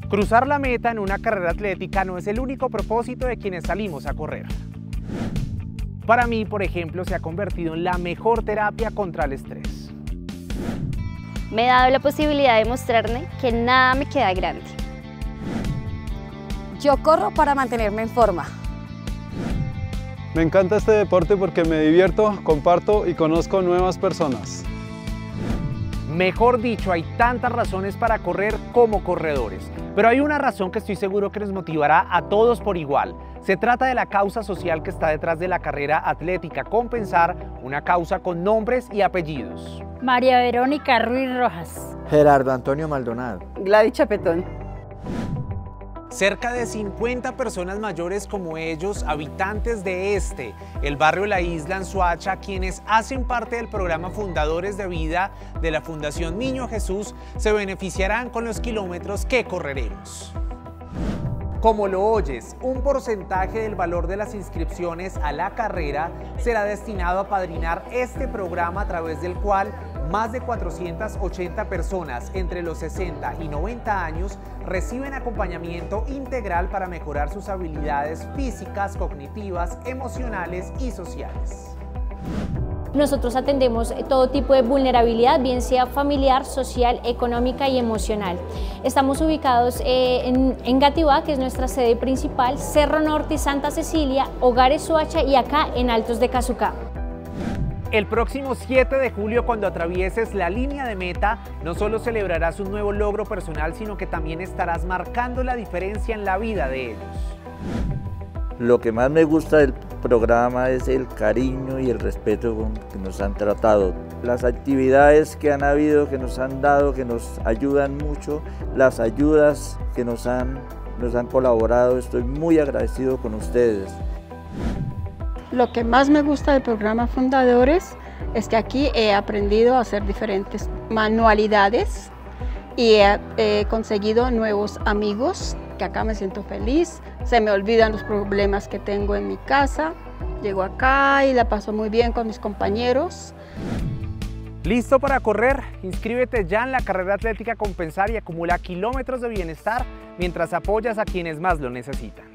Cruzar la meta en una carrera atlética no es el único propósito de quienes salimos a correr. Para mí, por ejemplo, se ha convertido en la mejor terapia contra el estrés. Me he dado la posibilidad de mostrarme que nada me queda grande. Yo corro para mantenerme en forma. Me encanta este deporte porque me divierto, comparto y conozco nuevas personas. Mejor dicho, hay tantas razones para correr como corredores, pero hay una razón que estoy seguro que nos motivará a todos por igual. Se trata de la causa social que está detrás de la carrera atlética Compensar, una causa con nombres y apellidos. María Verónica Ruiz Rojas. Gerardo Antonio Maldonado. Gladys Chapetón. Cerca de 50 personas mayores como ellos, habitantes de el barrio La Isla en Soacha, quienes hacen parte del programa Fundadores de Vida de la Fundación Niño Jesús, se beneficiarán con los kilómetros que correremos. Como lo oyes, un porcentaje del valor de las inscripciones a la carrera será destinado a apadrinar este programa a través del cual más de 480 personas entre los 60 y 90 años reciben acompañamiento integral para mejorar sus habilidades físicas, cognitivas, emocionales y sociales. Nosotros atendemos todo tipo de vulnerabilidad, bien sea familiar, social, económica y emocional. Estamos ubicados en Gativá, que es nuestra sede principal, Cerro Norte y Santa Cecilia, Hogares Soacha y acá en Altos de Cazucá. El próximo 7 de julio, cuando atravieses la línea de meta, no solo celebrarás un nuevo logro personal, sino que también estarás marcando la diferencia en la vida de ellos. Lo que más me gusta del programa es el cariño y el respeto con que nos han tratado. Las actividades que han habido, que nos han dado, que nos ayudan mucho, las ayudas que nos han colaborado, estoy muy agradecido con ustedes. Lo que más me gusta del programa Fundadores es que aquí he aprendido a hacer diferentes manualidades y he conseguido nuevos amigos, que acá me siento feliz, se me olvidan los problemas que tengo en mi casa, llego acá y la paso muy bien con mis compañeros. ¿Listo para correr? Inscríbete ya en la carrera atlética Compensar y acumula kilómetros de bienestar mientras apoyas a quienes más lo necesitan.